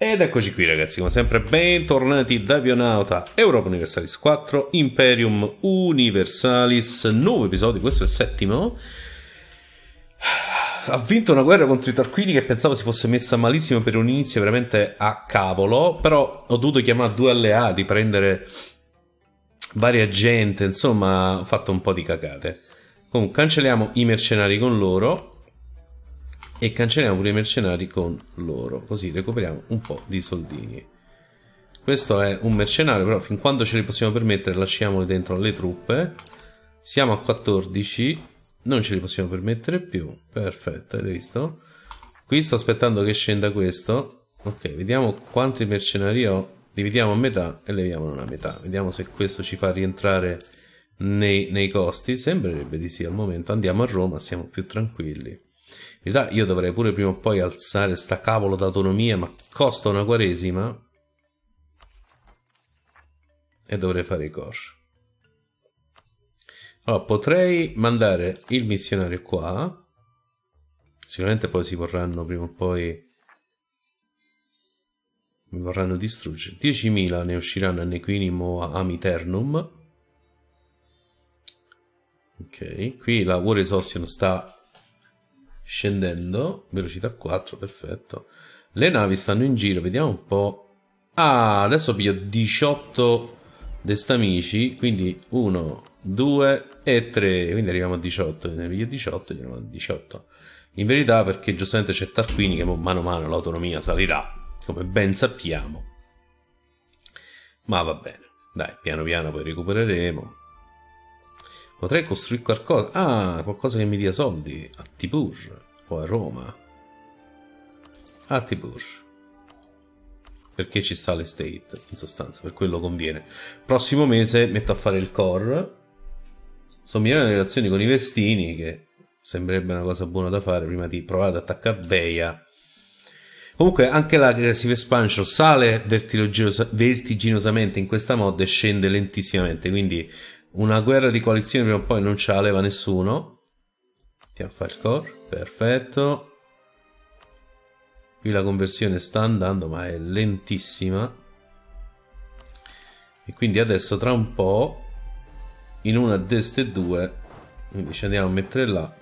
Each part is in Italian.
Ed eccoci qui ragazzi, come sempre bentornati da Avionauta Europa Universalis 4 Imperium Universalis, nuovo episodio, questo è il settimo. Ha vinto una guerra contro i Tarquini che pensavo si fosse messa malissimo per un inizio veramente a cavolo, però ho dovuto chiamare due alleati, prendere varia gente, insomma ho fatto un po' di cagate. Comunque cancelliamo i mercenari con loro e cancelliamo pure i mercenari con loro, così recuperiamo un po' di soldini. Questo è un mercenario, però fin quando ce li possiamo permettere lasciamoli dentro le truppe. Siamo a 14, non ce li possiamo permettere più. Perfetto, avete visto? Qui sto aspettando che scenda questo. Ok, vediamo quanti mercenari ho. Dividiamo a metà e leviamolo una metà. Vediamo se questo ci fa rientrare nei costi. Sembrerebbe di sì al momento. Andiamo a Roma, siamo più tranquilli. In realtà io dovrei pure prima o poi alzare sta cavolo d'autonomia, ma costa una quaresima e dovrei fare i core. Allora potrei mandare il missionario qua, sicuramente poi si vorranno prima o poi, mi vorranno distruggere. 10.000 ne usciranno a Nequinimo a Amiternum. Ok, qui la War Exhaustion sta scendendo, velocità 4, perfetto. Le navi stanno in giro, vediamo un po'. Ah, adesso piglio 18 destamici, quindi 1, 2 e 3, quindi arriviamo a 18. Ne piglio 18 e arriviamo a 18. In verità perché giustamente c'è Tarquini che mano a mano l'autonomia salirà, come ben sappiamo. Ma va bene, dai, piano piano poi recupereremo. Potrei costruire qualcosa. Ah, qualcosa che mi dia soldi. A Tipur o a Roma. A Tipur. Perché ci sta l'estate, in sostanza, per quello conviene. Prossimo mese metto a fare il core. Sono migliorate le relazioni con i Vestini, che sembrerebbe una cosa buona da fare prima di provare ad attaccare Veia. Comunque anche la Aggressive Expansion sale vertiginosamente in questa mod e scende lentissimamente, quindi una guerra di coalizione prima o poi non ce la leva nessuno. Andiamo a fare il core, perfetto. Qui la conversione sta andando ma è lentissima. E quindi adesso tra un po' in una di queste due, quindi ci andiamo a mettere là.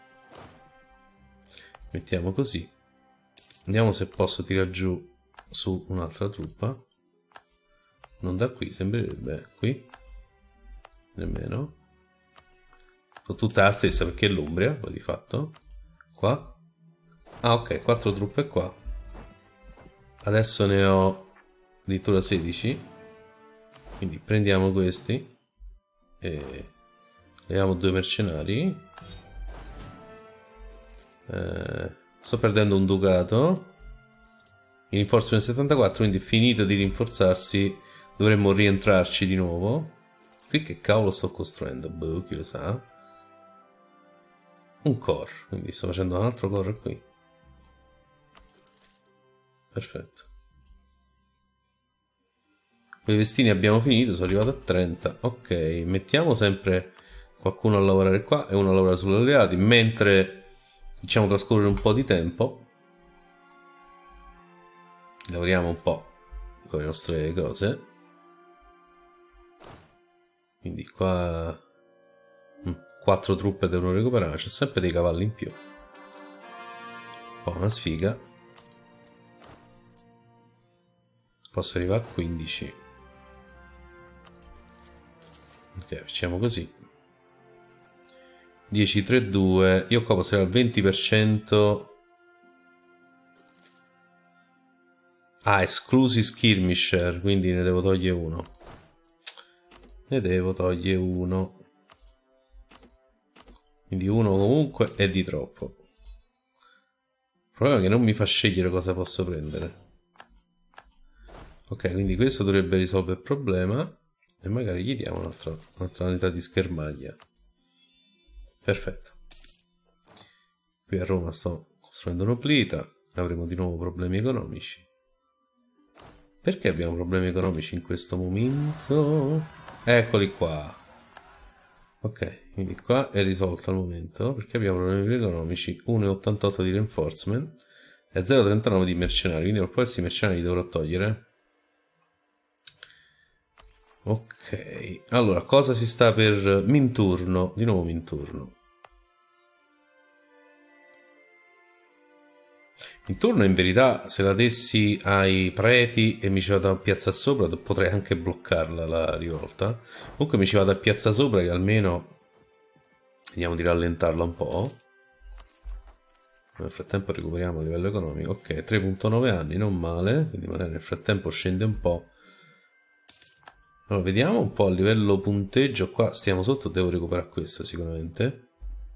Mettiamo così. Vediamo se posso tirare giù su un'altra truppa. Non da qui, sembrerebbe qui. Nemmeno. Sono tutta la stessa perché è l'Umbria, poi di fatto. Qua. Ah ok, 4 truppe qua. Adesso ne ho addirittura 16. Quindi prendiamo questi. E leviamo 2 mercenari. Sto perdendo un ducato. Il rinforzo nel 74, quindi finito di rinforzarsi dovremmo rientrarci di nuovo. Qui che cavolo sto costruendo? Boh, chi lo sa. Un core, quindi sto facendo un altro core qui. Perfetto. Con i Vestini abbiamo finito, sono arrivato a 30. Ok, mettiamo sempre qualcuno a lavorare qua e uno a lavorare sugli alleati, mentre diciamo trascorrere un po' di tempo. Lavoriamo un po' con le nostre cose. Quindi qua 4 truppe devono recuperare, c'è sempre dei cavalli in più. Qua una sfiga. Posso arrivare a 15. Ok, facciamo così. 10, 3, 2. Io qua posso arrivare al 20%. Ah, esclusi skirmisher, quindi ne devo togliere uno. Ne devo togliere uno. Quindi uno comunque è di troppo. Il problema è che non mi fa scegliere cosa posso prendere. Ok, quindi questo dovrebbe risolvere il problema. E magari gli diamo un'altra unità di schermaglia. Perfetto. Qui a Roma sto costruendo un'oplita. Avremo di nuovo problemi economici. Perché abbiamo problemi economici in questo momento? Eccoli qua. Ok, quindi qua è risolto al momento perché abbiamo problemi economici. 1,88 di reinforcement e 0,39 di mercenari, quindi per questi mercenari li dovrò togliere. Ok, allora cosa si sta per Minturno? Di nuovo Minturno. Minturno in verità se la dessi ai preti e mi ci vado a piazza sopra potrei anche bloccarla la rivolta. Comunque mi ci vado a piazza sopra che almeno vediamo di rallentarla un po'. Nel frattempo recuperiamo a livello economico. Ok, 3,9 anni, non male, quindi magari nel frattempo scende un po'. Allora, vediamo un po' a livello punteggio. Qua stiamo sotto, devo recuperare questo sicuramente.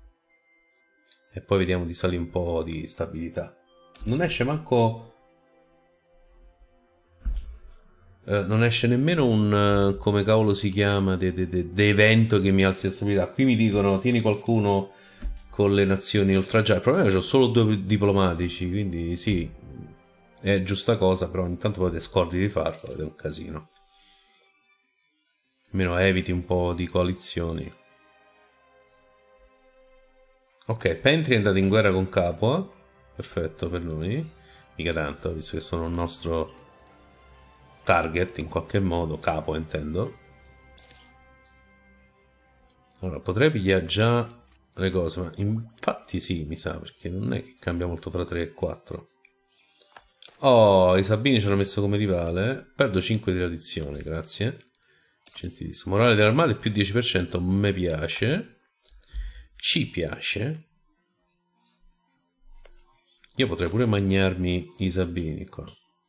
E poi vediamo di salire un po' di stabilità. Non esce manco... non esce nemmeno un... come cavolo si chiama? De evento che mi alzi la stabilità. Qui mi dicono, tieni qualcuno con le nazioni oltraggiate. Il problema è che ho solo 2 diplomatici, quindi sì, è giusta cosa, però ogni tanto poi ti scordi di farlo ed è un casino. Almeno eviti un po' di coalizioni. Ok, Pentri è andato in guerra con Capua. Perfetto per lui. Mica tanto, visto che sono il nostro target in qualche modo. Capo intendo. Allora, potrei pigliare già le cose, ma infatti sì, mi sa, perché non è che cambia molto tra 3 e 4. Oh, i Sabini ci hanno messo come rivale. Perdo 5 di tradizione, grazie. Gentilissimo. Morale dell'armata più 10%, mi piace. Ci piace. Io potrei pure mangiarmi i Sabini qua.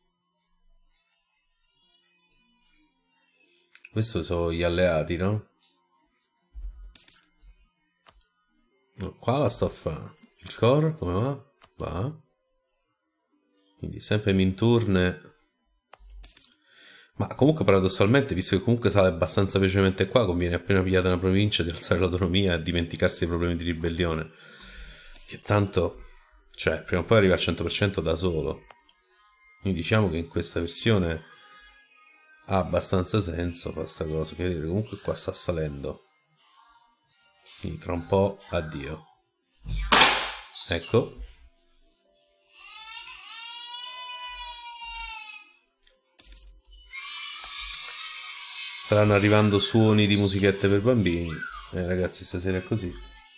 Questi sono gli alleati, no? No, qua la sto a fare. Il core come va? Va. Quindi sempre Minturne. Ma comunque paradossalmente, visto che comunque sale abbastanza velocemente qua, conviene appena pigliata una provincia di alzare l'autonomia e dimenticarsi dei problemi di ribellione. Che tanto, cioè, prima o poi arriva al 100% da solo. Quindi diciamo che in questa versione ha abbastanza senso questa cosa, che vedete comunque qua sta salendo. Quindi tra un po' addio. Ecco. Staranno arrivando suoni di musichette per bambini. Ragazzi, stasera è così.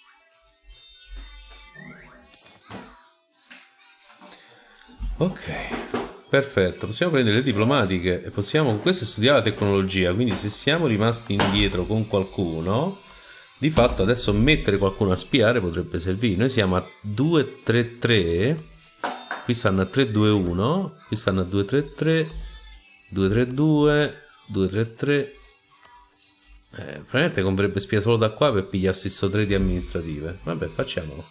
Ok, perfetto. Possiamo prendere le diplomatiche e possiamo... Questa è studiare la tecnologia, quindi se siamo rimasti indietro con qualcuno, di fatto adesso mettere qualcuno a spiare potrebbe servire. Noi siamo a 2-3-3, qui stanno a 3-2-1, qui stanno a 2-3-3, 2-3-2, 2-3-3. Probabilmente converrebbe spia solo da qua per pigliarsi sto 3 di amministrative. Vabbè, facciamolo.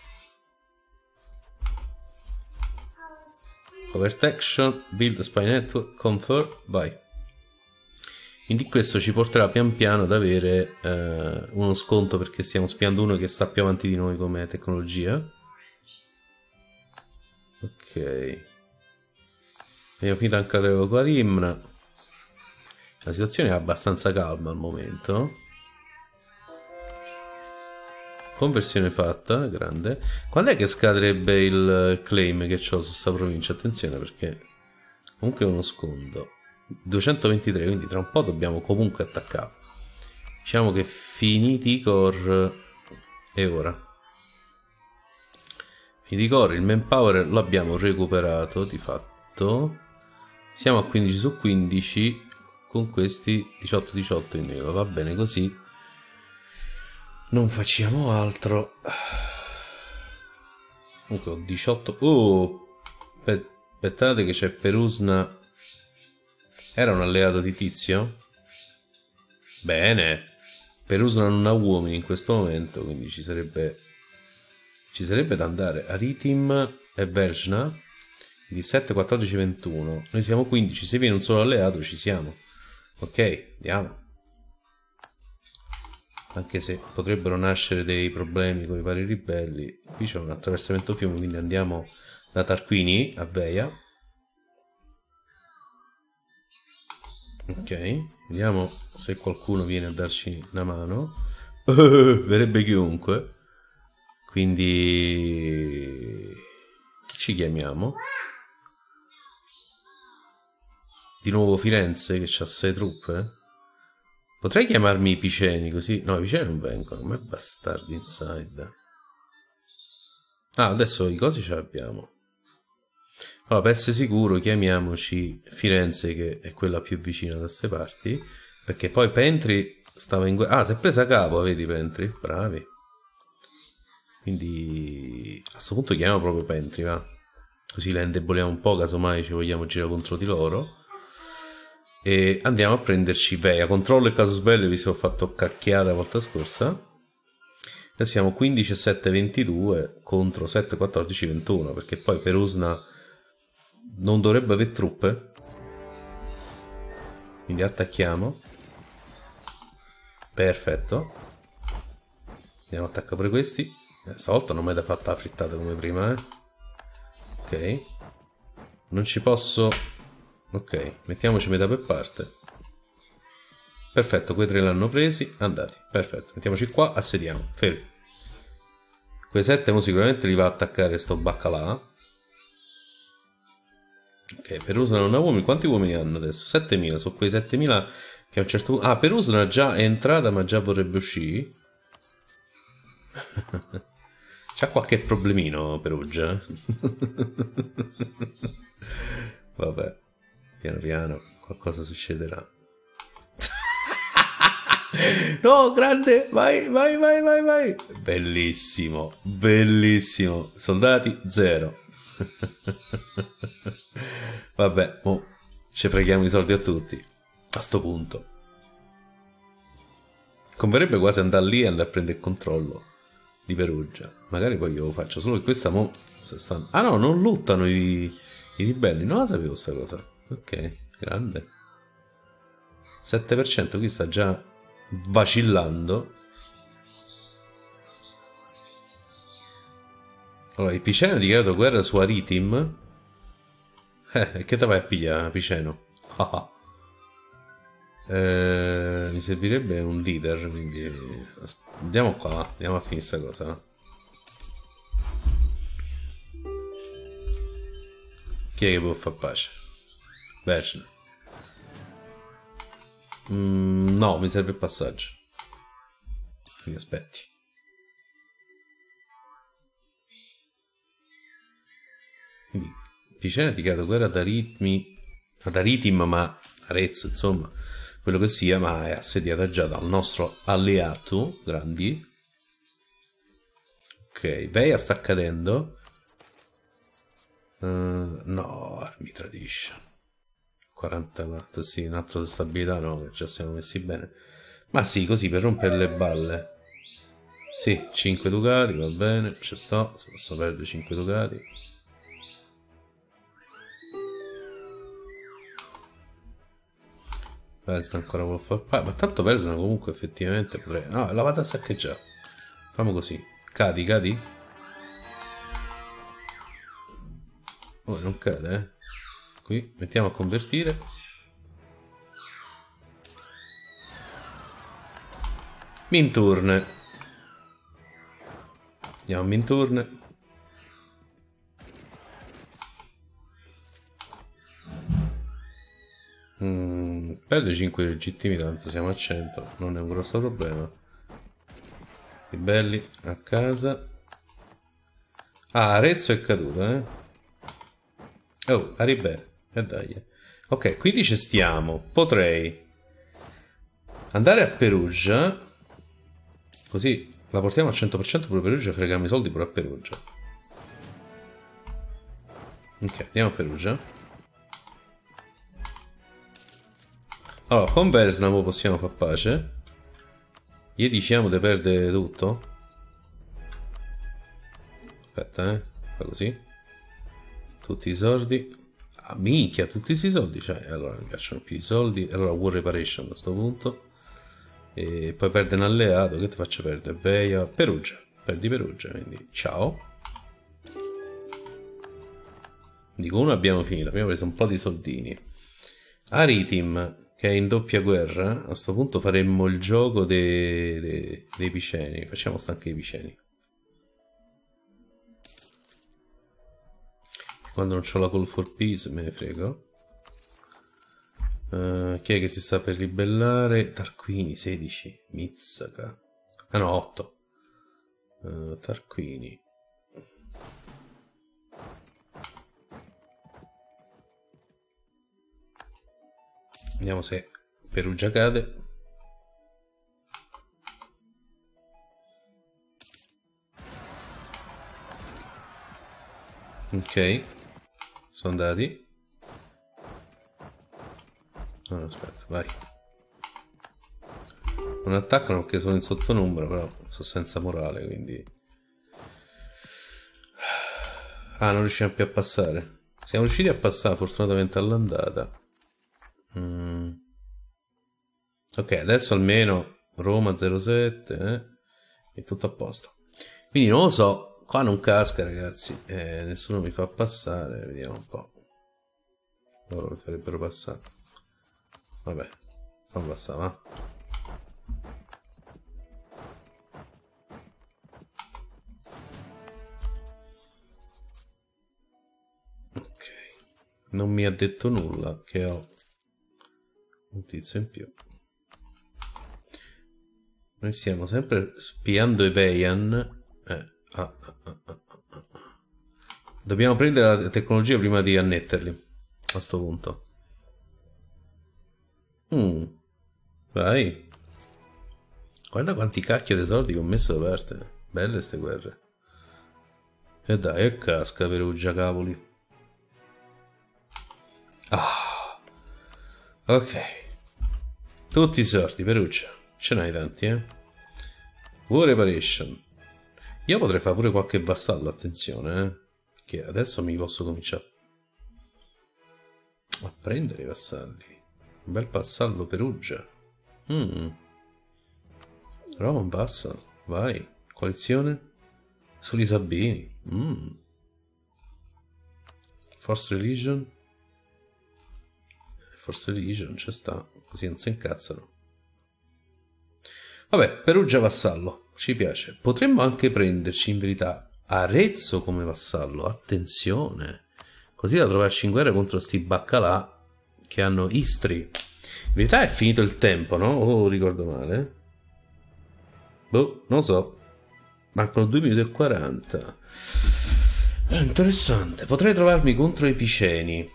Covert action, build spy network, confer, vai. Quindi questo ci porterà pian piano ad avere uno sconto perché stiamo spiando uno che sta più avanti di noi come tecnologia. Ok. Abbiamo finito anche la Quarimna. La situazione è abbastanza calma al momento. Conversione fatta, grande. Quando è che scadrebbe il claim che ho su questa provincia? Attenzione perché comunque è uno sconto. 223, quindi tra un po' dobbiamo comunque attaccare. Diciamo che finiti i core è ora. Finiti i core, il manpower lo abbiamo recuperato di fatto. Siamo a 15 su 15 con questi 18-18 in meno. Va bene così. Non facciamo altro. Comunque ho 18. Oh, aspettate che c'è Perusna. Era un alleato di Tizio? Bene. Perusna non ha uomini in questo momento, quindi ci sarebbe da andare. Aritim e Verjna di 7, 14, 21. Noi siamo 15. Se viene un solo alleato ci siamo. Ok, andiamo. Anche se potrebbero nascere dei problemi con i vari ribelli. Qui c'è un attraversamento fiume, quindi andiamo da Tarquini a Veia. Ok, vediamo se qualcuno viene a darci una mano. Verrebbe chiunque. Quindi Chi ci chiamiamo? Di nuovo Firenze che c'ha 6 truppe? Potrei chiamarmi i Piceni così... No, i Piceni non vengono, ma è bastardi inside. Ah, adesso i cosi ce l'abbiamo. Allora, per essere sicuro chiamiamoci Firenze, che è quella più vicina da queste parti, perché poi Pentri stava in guerra. Ah, si è presa a capo, vedi Pentri? Bravi. Quindi a questo punto chiamiamo proprio Pentri, va? Così la indeboliamo un po', casomai ci vogliamo girare contro di loro. E andiamo a prenderci Veia. Controllo il casus belli, vi sono fatto cacchiare la volta scorsa. Adesso siamo 15, 7, 22 contro 7, 14, 21, perché poi Perusna non dovrebbe avere truppe. Quindi attacchiamo. Perfetto. Andiamo a attaccare pure questi. Stavolta non mi da fatta la frittata come prima, Ok. Non ci posso... Ok, mettiamoci metà per parte. Perfetto, quei 3 l'hanno presi, andati. Perfetto, mettiamoci qua, assediamo, fermi. Quei 7 mo sicuramente li va a attaccare sto baccalà. Ok, Perusna non ha uomini. Quanti uomini hanno adesso? 7000, sono quei 7000 che a un certo punto... Ah, Perusna già è entrata ma già vorrebbe uscire. C'ha qualche problemino Perugia? Vabbè. Piano piano qualcosa succederà. No, grande, vai, vai, vai, vai, vai. Bellissimo, bellissimo. Soldati, 0. Vabbè, mo ci freghiamo i soldi a tutti. A sto punto. Converrebbe quasi andare lì e andare a prendere il controllo di Perugia. Magari poi io lo faccio, solo che questa mo... stanno... Ah no, non lottano i ribelli. Non la sapevo sta cosa. Ok, grande. 7%, qui sta già vacillando. Allora, i Piceno hanno dichiarato guerra su Aritim. Che te vai a pigliare, Piceno? Mi servirebbe un leader, quindi... Andiamo qua, andiamo a finire questa cosa. Chi è che può far pace? Vergine. No, mi serve il passaggio. Quindi aspetti. Quindi Picena ha dichiarato guerra ad Aritim, ma Arezzo, insomma, quello che sia, ma è assediata già dal nostro alleato, grandi. Ok, Veia sta cadendo. No, mi tradisce. 40 watt, sì, un altro di stabilità no, che già siamo messi bene. Ma sì, così per rompere le balle. Sì, 5 ducati, va bene, ci sto, se posso perdere 5 ducati. Persna ancora può far... Ma tanto Persna comunque effettivamente potrei... No, la vado a saccheggiare. Facciamo così. Cadi, cadi. Oh, non cade, Qui, mettiamo a convertire. Minturne. Andiamo a Minturne. Perde 5 legittimi, tanto siamo a 100. Non è un grosso problema. Ribelli a casa. Ah, Arezzo è caduto, Oh, Aribè. E dai. Ok, quindi ci stiamo. Potrei andare a Perugia. Così la portiamo al 100% pure Perugia. Freghiamo i soldi pure a Perugia. Ok, andiamo a Perugia. Allora, con Versnamo possiamo far pace. Gli diciamo di perdere tutto. Aspetta, fa così. Tutti i soldi. Ah, minchia, tutti questi soldi. Cioè, allora mi piacciono più i soldi. Allora, War Reparation a questo punto. E poi perde un alleato. Che ti faccio perdere? Veia. Perugia. Perdi Perugia, quindi ciao. Dico, uno abbiamo finito. Abbiamo preso un po' di soldini. Aritim, che è in doppia guerra. A questo punto faremmo il gioco dei Piceni. Facciamo sta anche i Piceni. Quando non c'ho la call for peace me ne frego. Chi è che si sta per ribellare? Tarquini 16. Mizzaca. Ah no, 8. Tarquini. Vediamo se Perugia cade. Ok, sono andati. No, aspetta, vai. Non attaccano perché sono in sottonumero, però sono senza morale, quindi... Ah, non riusciamo più a passare. Siamo riusciti a passare fortunatamente all'andata. Ok, adesso almeno Roma 07, è tutto a posto. Quindi non lo so, qua non casca ragazzi, nessuno mi fa passare, vediamo un po'. Loro mi farebbero passare. Vabbè, fammi passare, va. Ok, non mi ha detto nulla che ho un tizio in più. Noi stiamo sempre spiando i Veian. Dobbiamo prendere la tecnologia prima di annetterli. A sto punto. Vai. Guarda quanti cacchio di soldi che ho messo da parte. Belle ste guerre. E dai, e casca Perugia, cavoli. Ah. Ok. Tutti i sordi, Perugia. Ce n'hai tanti, War Reparation. Io potrei fare pure qualche vassallo, attenzione, che adesso mi posso cominciare a prendere i vassalli. Un bel vassallo Perugia. Roman Vassal, vai. Coalizione sugli Sabini. Force Religion. Force Religion, c'è sta. Così non si incazzano. Vabbè, Perugia vassallo, ci piace. Potremmo anche prenderci in verità Arezzo come vassallo, attenzione. Così da trovarci in guerra contro sti baccalà che hanno Istri. In verità è finito il tempo, no? O ricordo male? Boh, non so. Mancano 2 minuti e 40. Interessante. Potrei trovarmi contro i Piceni,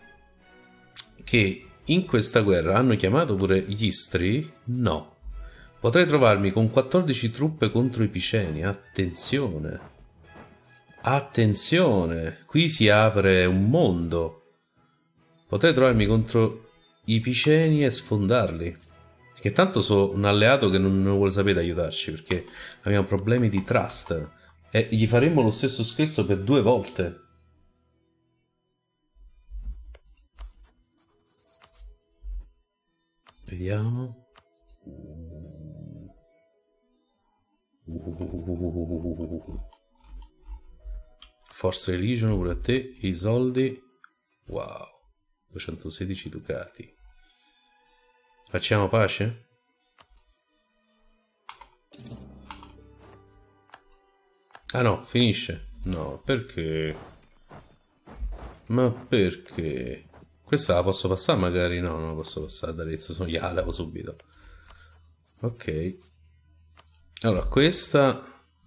che in questa guerra hanno chiamato pure gli Istri? No. Potrei trovarmi con 14 truppe contro i Piceni. Attenzione. Attenzione. Qui si apre un mondo. Potrei trovarmi contro i Piceni e sfondarli. Che tanto sono un alleato che non vuole sapere aiutarci, perché abbiamo problemi di trust. E gli faremmo lo stesso scherzo per 2 volte. Vediamo. Force Religion pure a te, i soldi. Wow, 216 ducati. Facciamo pace? Ah no, finisce. No, perché? Ma perché? Questa la posso passare magari? No, non la posso passare ad Arezzo, sono gliela levo subito. Ok. Allora, questa...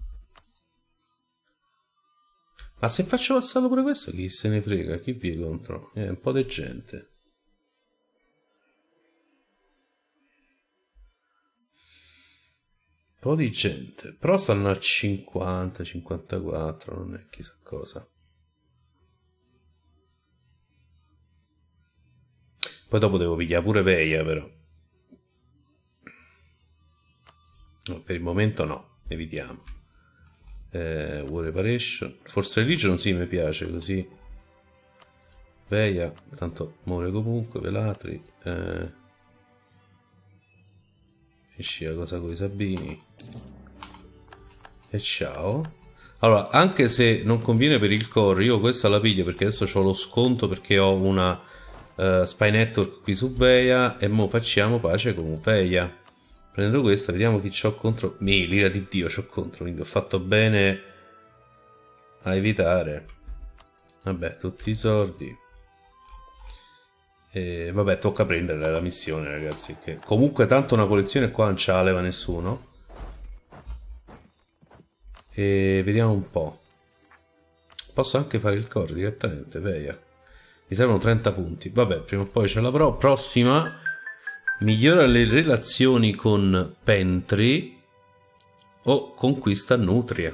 Ma se faccio vassallo pure questo, chi se ne frega? Chi vi contro? Un po' di gente. Un po' di gente. Però stanno a 50, 54, non è chissà cosa. Poi dopo devo pigliare pure Veia, però. No, per il momento no, evitiamo. War Reparation. Force Religion sì, mi piace così. Veia, tanto muore comunque, Velatri. Finisci la cosa con i Sabini. E ciao. Allora, anche se non conviene per il core, io questa la piglio perché adesso ho lo sconto perché ho una Spy Network qui su Veia e mo facciamo pace con Veia. Prendo questa, vediamo chi c'ho contro. L'ira di Dio c'ho contro, quindi ho fatto bene a evitare. Vabbè, tutti i soldi. E vabbè, tocca prendere la missione, ragazzi. Che comunque tanto una collezione qua non ce la leva nessuno. E vediamo un po'. Posso anche fare il core direttamente, veia. Mi servono 30 punti. Vabbè, prima o poi ce l'avrò. Prossima. Migliora le relazioni con Pentry o conquista Nutria.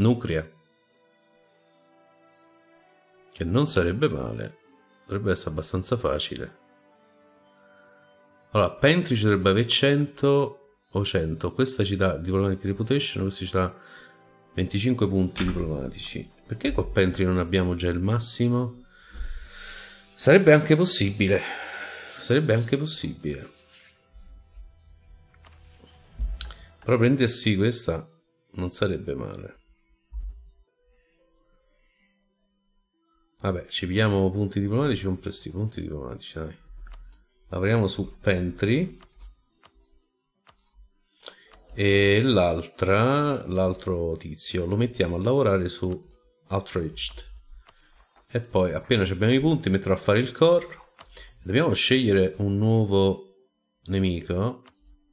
Che non sarebbe male. Dovrebbe essere abbastanza facile. Allora, Pentry ci dovrebbe avere 100 o 100. Questa ci dà Diplomatic Reputation, questa ci dà 25 punti diplomatici. Perché con Pentry non abbiamo già il massimo? Sarebbe anche possibile. Sarebbe anche possibile. Però prendersi questa non sarebbe male. Vabbè, ci pigliamo punti diplomatici con prestigi. Punti diplomatici, dai. Lavoriamo su Pentry. E l'altro tizio lo mettiamo a lavorare su Outraged. E poi appena abbiamo i punti metterò a fare il core. Dobbiamo scegliere un nuovo nemico.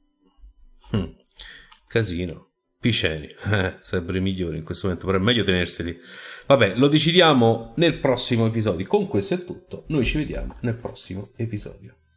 Casino. Piceni, sarebbero i migliori in questo momento, però è meglio tenerseli. Vabbè, lo decidiamo nel prossimo episodio. Con questo è tutto, noi ci vediamo nel prossimo episodio.